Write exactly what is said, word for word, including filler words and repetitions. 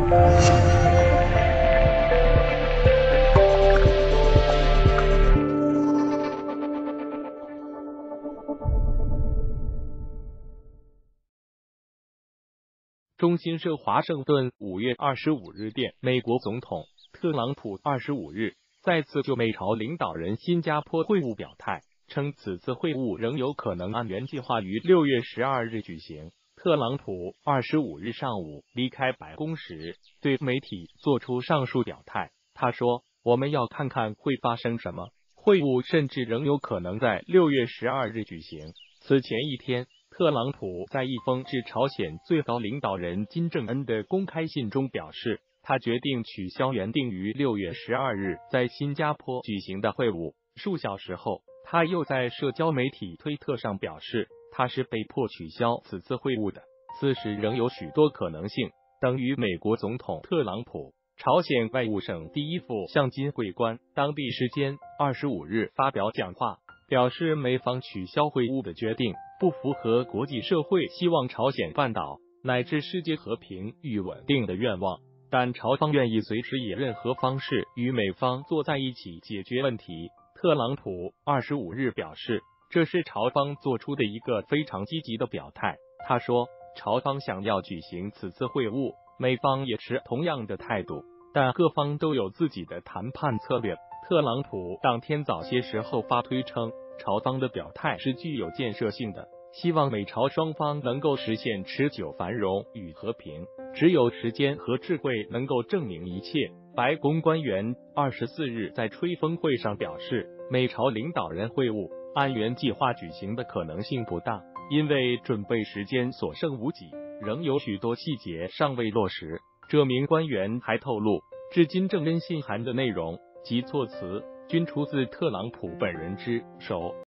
中新社华盛顿五月二十五日电，美国总统特朗普二十五日再次就美朝领导人新加坡会晤表态，称此次会晤仍有可能按原计划于六月十二日举行。特朗普二十五日上午离开白宫时，对媒体做出上述表态。他说：“我们要看看会发生什么，会晤甚至仍有可能在六月十二日举行。”此前一天，特朗普在一封致朝鲜最高领导人金正恩的公开信中表示，他决定取消原定于六月十二日在新加坡举行的会晤。数小时后，他又在社交媒体推特上表示，他是被迫取消此次会晤的。此时仍有许多可能性，等于美国总统特朗普。朝鲜外务省第一副相金会官当地时间二十五日发表讲话，表示美方取消会晤的决定不符合国际社会希望朝鲜半岛乃至世界和平与稳定的愿望，但朝方愿意随时以任何方式与美方坐在一起解决问题。特朗普二十五日表示，这是朝方做出的一个非常积极的表态。他说，朝方想要举行此次会晤，美方也持同样的态度，但各方都有自己的谈判策略。特朗普当天早些时候发推称，朝方的表态是具有建设性的，希望美朝双方能够实现持久繁荣与和平，只有时间和智慧能够证明一切。白宫官员二十四日在吹风会上表示，美朝领导人会晤按原计划举行的可能性不大，因为准备时间所剩无几，仍有许多细节尚未落实。这名官员还透露，致金正恩信函的内容及措辞均出自特朗普本人之手。